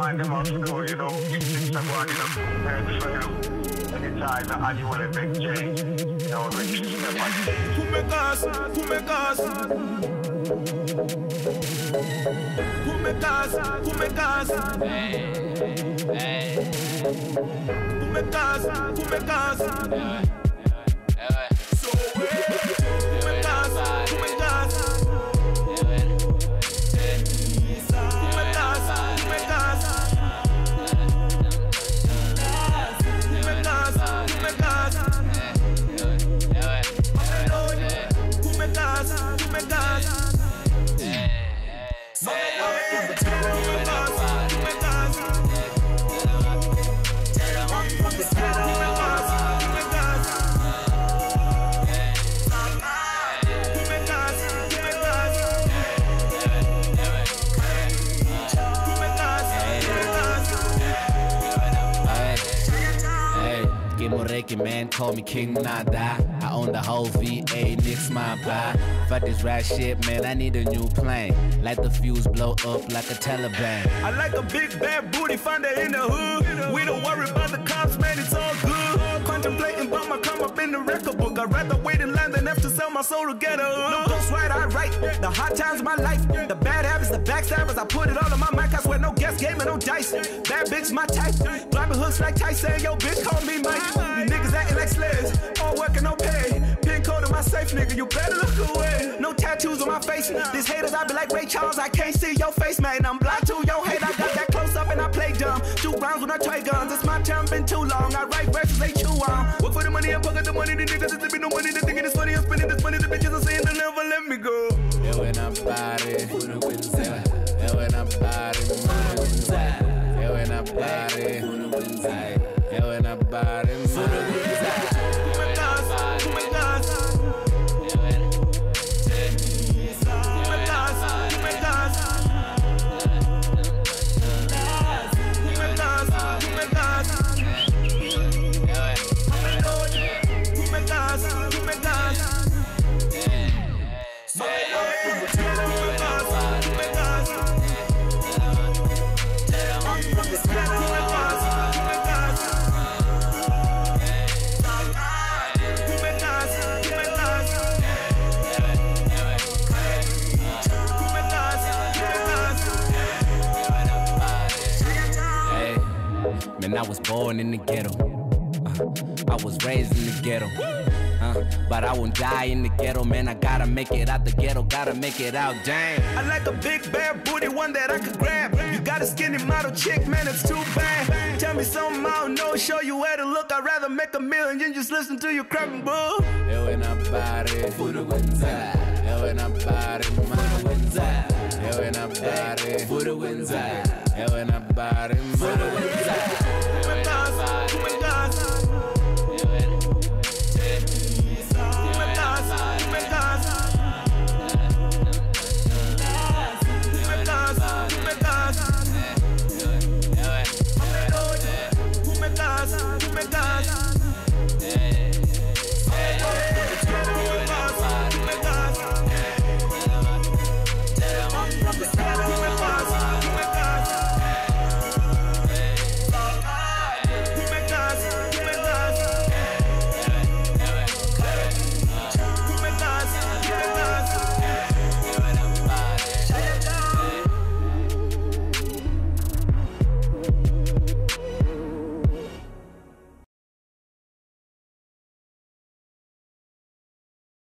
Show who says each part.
Speaker 1: mind them on school, you know, things are going in a head for you. Anytime that you want to make change, you know, like step by step.
Speaker 2: Who make us? Who make us? Who make us? Who make us?
Speaker 3: Hey.
Speaker 2: Who make us? Who make us? So who make us? Who make us? Who make us? Who make us?
Speaker 3: Man, call me King Nada. I own the whole VA, nix my pie. Fuck this rap shit, man, I need a new plane. Let the fuse blow up like a Taliban.
Speaker 2: I like a big bad booty, find her in the hood. We don't worry about the cops, man, it's all good. Contemplating about my come up in the record book. I'd rather wait in line than have to sell my soul to get a hood. No ghostwriter, I write the hard times of my life, the bad habits, the backstabbers. I put it all on my mic, I swear no guess game and no dice. Bad bitch, my type, dropping hooks like Tyson. Yo, bitch, call me Mike. You niggas acting like slaves, all working, no pay. Pin code in my safe, nigga, you better look away. No tattoos on my face, these haters, I be like Ray Charles. I can't see your face, man, I'm blind to your hate. I got that close up and I play dumb. 2 rounds when I try guns, it's my time, been too long. I write verses, they chew on. Work for the money, I pocket the money. The niggas is living no money, they thinking it's funny. I'm spending this money, the bitches are saying they'll never let me go.
Speaker 3: Yeah, when I'm body, yeah, when I'm body, yeah, when I'm body, yeah, when I'm body, Man, I was born in the ghetto. I was raised in the ghetto. But I won't die in the ghetto, man. I gotta make it out the ghetto, gotta make it out, dang.
Speaker 2: I like a big bad booty, one that I could grab. You got a skinny model chick, man, it's too bad. Tell me something I don't know, show you where to look. I'd rather make $1 million, just listen to your crapping bull.
Speaker 3: Yeah, when I'm body, yeah, when I'm body, yeah, when I'm body, yeah, when I'm body,